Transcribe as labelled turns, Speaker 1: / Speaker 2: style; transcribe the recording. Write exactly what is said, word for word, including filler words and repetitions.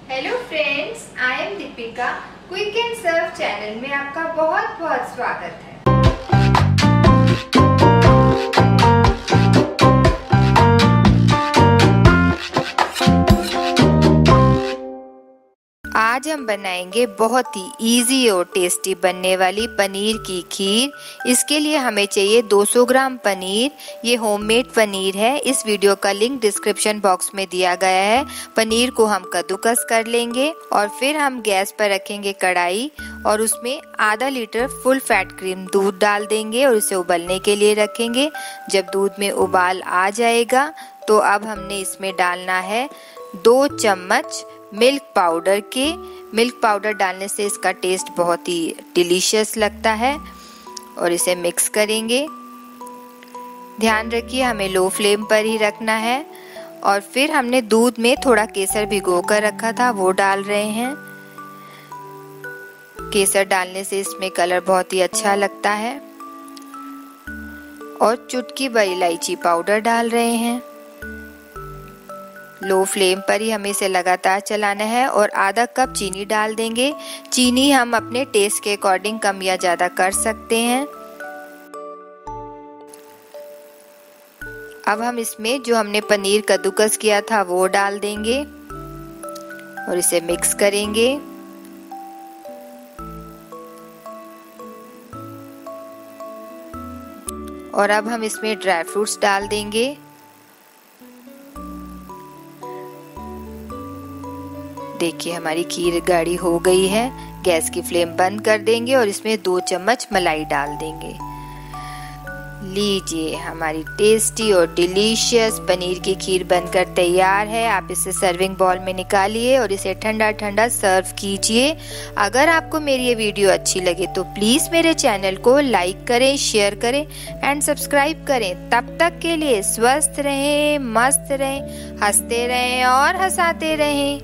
Speaker 1: Hello friends, I am Deepika. Quick and serve channel में आपका बहुत बहुत स्वागत है। आज हम बनाएंगे बहुत ही इजी और टेस्टी बनने वाली पनीर की खीर। इसके लिए हमें चाहिए दो सौ ग्राम पनीर। ये होममेड पनीर है। इस वीडियो का लिंक डिस्क्रिप्शन बॉक्स में दिया गया है। पनीर को हम कद्दूकस कर लेंगे और फिर हम गैस पर रखेंगे कढ़ाई और उसमें आधा लीटर फुल फैट क्रीम दूध डाल देंगे और इसे उबलने के लिए रखेंगे। जब दूध में उबाल आ जाएगा तो अब हमने इसमें डालना है दो चम्मच मिल्क पाउडर के। मिल्क पाउडर डालने से इसका टेस्ट बहुत ही डिलीशियस लगता है और इसे मिक्स करेंगे। ध्यान रखिए हमें लो फ्लेम पर ही रखना है। और फिर हमने दूध में थोड़ा केसर भिगो कर रखा था, वो डाल रहे हैं। केसर डालने से इसमें कलर बहुत ही अच्छा लगता है। और चुटकी भर इलायची पाउडर डाल रहे हैं। लो फ्लेम पर ही हमें इसे लगातार चलाना है और आधा कप चीनी डाल देंगे। चीनी हम अपने टेस्ट के अकॉर्डिंग कम या ज्यादा कर सकते हैं। अब हम इसमें जो हमने पनीर कद्दूकस किया था वो डाल देंगे और इसे मिक्स करेंगे। और अब हम इसमें ड्राई फ्रूट्स डाल देंगे। देखिए हमारी खीर गाढ़ी हो गई है। गैस की फ्लेम बंद कर देंगे और इसमें दो चम्मच मलाई डाल देंगे। लीजिए हमारी टेस्टी और डिलीशियस पनीर की खीर बनकर तैयार है। आप इसे सर्विंग बाउल में निकालिए और इसे ठंडा ठंडा सर्व कीजिए। अगर आपको मेरी ये वीडियो अच्छी लगे तो प्लीज मेरे चैनल को लाइक करें, शेयर करें एंड सब्सक्राइब करें। तब तक के लिए स्वस्थ रहें, मस्त रहें, हंसते रहें और हंसाते रहें।